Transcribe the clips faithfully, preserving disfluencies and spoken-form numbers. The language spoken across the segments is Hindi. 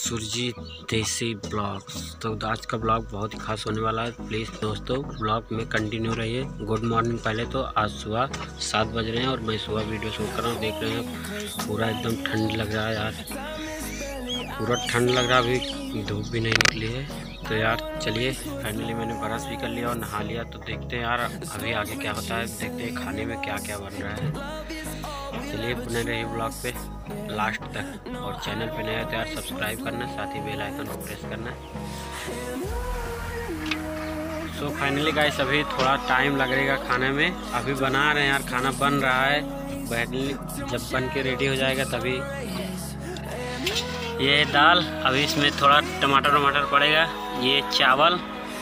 सुरजीत देसी ब्लॉग्स। तो आज का ब्लॉग बहुत ही खास होने वाला है। प्लीज़ दोस्तों ब्लॉग में कंटिन्यू रहिए। Good morning. पहले तो आज सुबह सात बज रहे हैं और मैं सुबह वीडियो शूट कर रहा हूँ। देख रहे हैं पूरा एकदम ठंड लग रहा है यार, पूरा ठंड लग रहा है। अभी धूप भी नहीं निकली है। तो यार चलिए, फाइनली मैंने ब्रश भी कर लिया और नहा लिया। तो देखते हैं यार अभी आगे क्या होता है, देखते हैं खाने में क्या क्या बन रहा है। चलिए बने रहिए ब्लॉग पे लास्ट तक, और चैनल पे नया है तो यार सब्सक्राइब करना, साथ ही बेल आइकन को प्रेस करना। सो फाइनली गाइस अभी थोड़ा टाइम लगेगा खाने में। अभी बना रहे हैं यार, खाना बन रहा है। फाइनली जब बन के रेडी हो जाएगा तभी। ये दाल, अभी इसमें थोड़ा टमाटर टमाटर पड़ेगा। ये चावल,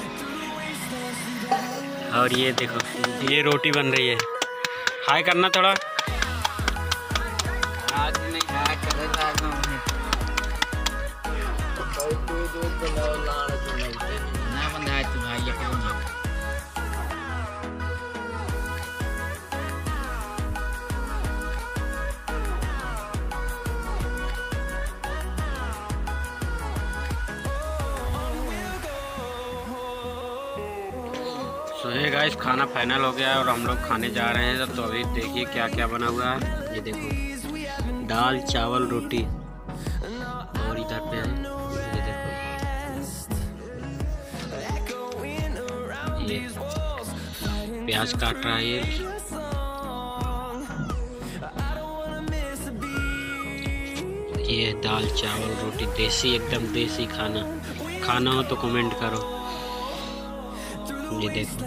और ये देखो ये रोटी बन रही है। हाय करना थोड़ा। आज नहीं हाय कर रहा हूं मैं। कोई कोई दूध तो लो लाड़ तो लगते ना बंदा है तू भाई ये कौन है। सो ये गाइस खाना फाइनल हो गया है और हम लोग खाने जा रहे हैं। तो अभी देखिए क्या क्या बना हुआ है। ये देखो दाल चावल रोटी, और इधर पे है ये देखो ये प्याज काट रहा है। ये ये दाल चावल रोटी, देसी एकदम देसी खाना। खाना हो तो कमेंट करो। ये देखो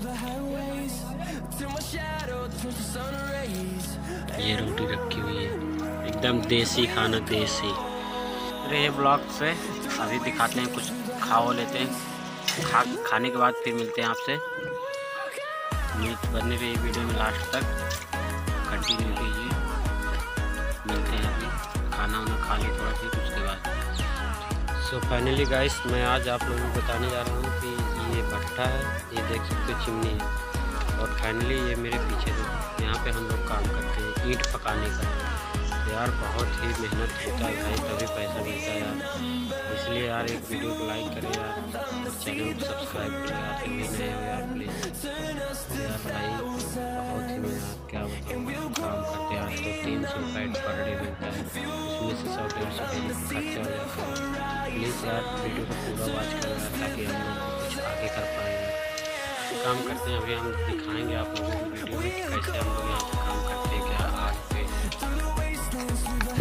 ये रोटी रखी हुई है, एकदम देसी खाना देसी। अरे ये ब्लॉग से अभी दिखाते हैं, कुछ खाओ लेते हैं। खा खाने के बाद फिर मिलते हैं आपसे। मीट बनने पे वीडियो में लास्ट तक कंटिन्यू कीजिए। मिलते हैं अभी, खाना वाना खा लिए थोड़ा, फिर उसके बाद। सो फाइनली गाइस मैं आज आप लोगों को बताने जा रहा हूँ कि ये भट्टा है, ये देख सकते हो चिमनी है। और फाइनली ये मेरे पीछे देखो, यहाँ पे हम लोग काम करते हैं ईंट पकाने का। यार बहुत ही मेहनत होता है भाई, तभी पैसा मिलता है यार। इसलिए यार एक वीडियो को लाइक करें यार, चैनल को सब्सक्राइब करें यार, कभी नए हो यार प्लीज़ यार भाई। बहुत ही मेहनत, क्या बताऊँ, काम करते हैं यार। तो तीन सौ रुपये पर डे मिलता है, उसमें से सौ डेढ़ सौ डेली खर्चा हो जाता है। प्लीज़ यार वीडियो को पूरा वॉच करें यार, ताकि हम लोग कुछ आगे कर पाएंगे। काम करते हैं अभी हम दिखाएंगे आप लोगों को वीडियो में कि कैसे हम लोग यहाँ पे काम करते हैं, क्या आज पे।